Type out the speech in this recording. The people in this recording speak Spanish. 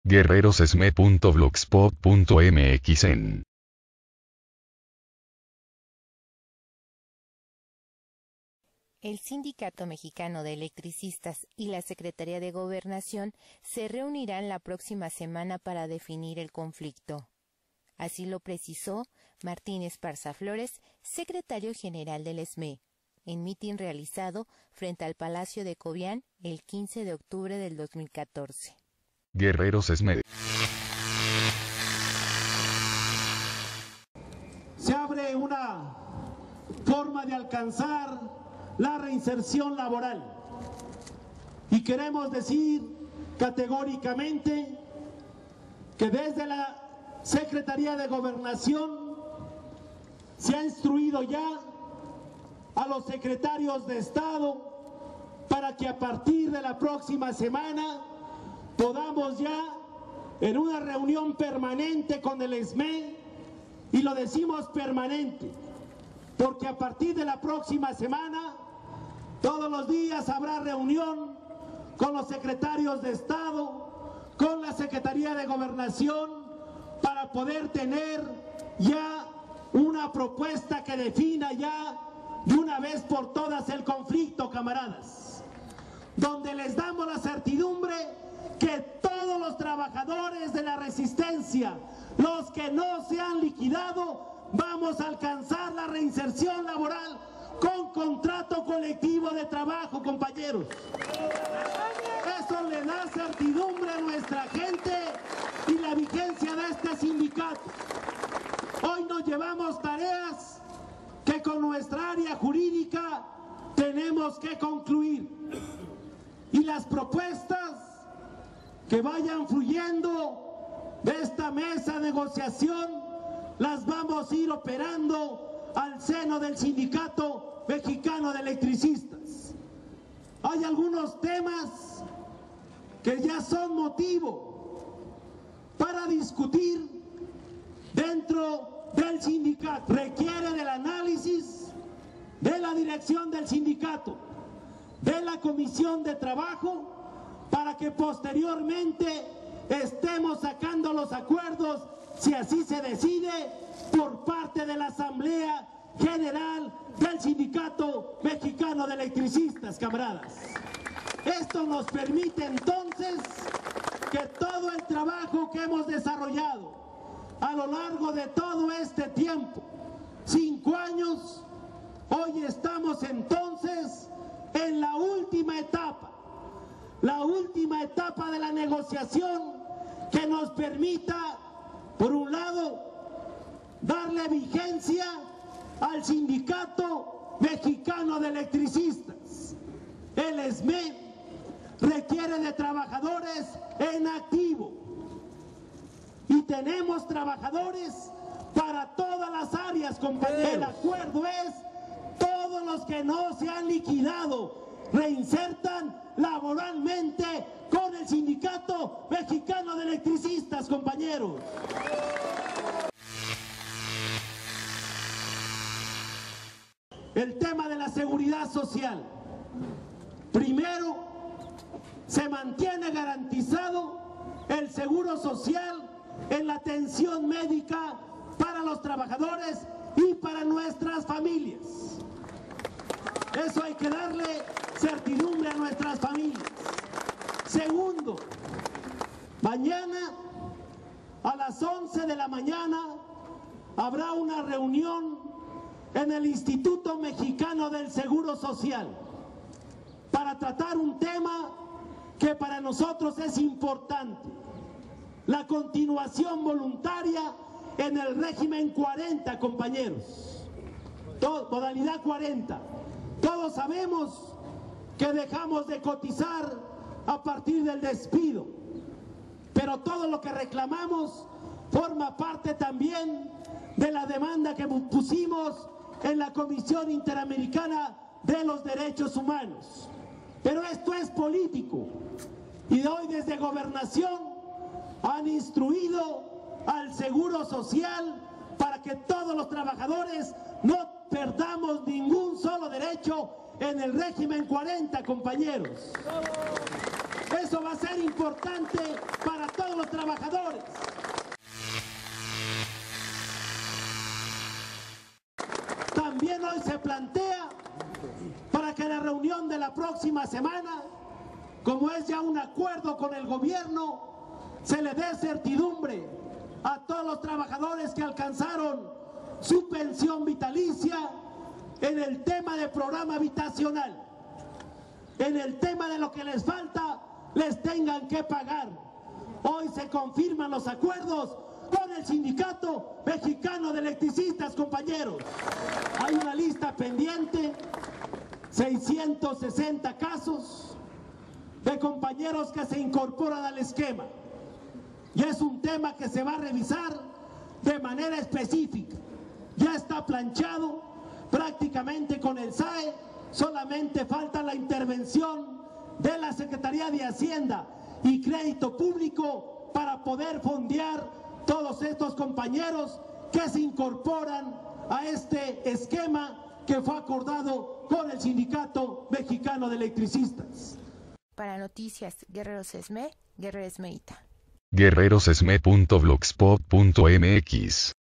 guerrerosesme.blogspot.mx El Sindicato Mexicano de Electricistas y la Secretaría de Gobernación se reunirán la próxima semana para definir el conflicto. Así lo precisó Martín Esparza Flores, secretario general del SME, en mitin realizado frente al Palacio de Cobián el 15 de octubre del 2014. Guerreros SME. Se abre una forma de alcanzar la reinserción laboral y queremos decir categóricamente que desde la Secretaría de Gobernación se ha instruido ya a los secretarios de Estado para que a partir de la próxima semana podamos ya en una reunión permanente con el SME, y lo decimos permanente porque a partir de la próxima semana todos los días habrá reunión con los secretarios de Estado, con la Secretaría de Gobernación, para poder tener ya una propuesta que defina ya de una vez por todas el conflicto, camaradas, donde les damos la certidumbre que todos los trabajadores de la resistencia, los que no se han liquidado, vamos a alcanzar la reinserción laboral con contrato colectivo de trabajo, compañeros. Eso le da certidumbre a nuestra gente y la vigencia de este sindicato. Hoy nos llevamos tareas que con nuestra área jurídica tenemos que concluir, y las propuestas que vayan fluyendo de esta mesa de negociación las vamos a ir operando al seno del Sindicato Mexicano de Electricistas. Hay algunos temas que ya son motivo para discutir dentro del sindicato. Requiere del análisis de la dirección del sindicato, de la Comisión de Trabajo, para que posteriormente estemos sacando los acuerdos, si así se decide, por parte de la Asamblea General del Sindicato Mexicano de Electricistas, camaradas. Esto nos permite entonces que todo el trabajo que hemos desarrollado a lo largo de todo este tiempo, 5 años, hoy estamos entonces en la última etapa de la negociación que nos permita, por un lado, darle vigencia al Sindicato Mexicano de Electricistas. El SME requiere de trabajadores en activo y tenemos trabajadores para todas las áreas, compañeros. El acuerdo es todos los que no se han liquidado reinsertan laboralmente con el Sindicato Mexicano de Electricistas, compañeros. El tema de la seguridad social. Primero, se mantiene garantizado el seguro social en la atención médica para los trabajadores y para nuestras familias. Eso hay que darle certidumbre a nuestras familias. Segundo, mañana a las 11 de la mañana habrá una reunión en el Instituto Mexicano del Seguro Social para tratar un tema que para nosotros es importante: la continuación voluntaria en el régimen 40, compañeros. Modalidad 40. Todos sabemos que dejamos de cotizar a partir del despido, pero todo lo que reclamamos forma parte también de la demanda que pusimos en la Comisión Interamericana de los Derechos Humanos. Pero esto es político, y hoy desde Gobernación han instruido al Seguro Social para que todos los trabajadores no perdamos ningún solo derecho en el régimen 40, compañeros. Eso va a ser importante para todos los trabajadores. se plantea para que la reunión de la próxima semana, como es ya un acuerdo con el gobierno, se le dé certidumbre a todos los trabajadores que alcanzaron su pensión vitalicia en el tema del programa habitacional, en el tema de lo que les falta, les tengan que pagar. Hoy se confirman los acuerdos con el Sindicato Mexicano de Electricistas, compañeros. Hay una lista pendiente, 660 casos de compañeros que se incorporan al esquema. Y es un tema que se va a revisar de manera específica. Ya está planchado prácticamente con el SAE, solamente falta la intervención de la Secretaría de Hacienda y Crédito Público para poder fondear todos estos compañeros que se incorporan a este esquema que fue acordado con el Sindicato Mexicano de Electricistas. Para Noticias Guerreros Esme, Guerrero Esmeita. guerrerosesme.blogspot.mx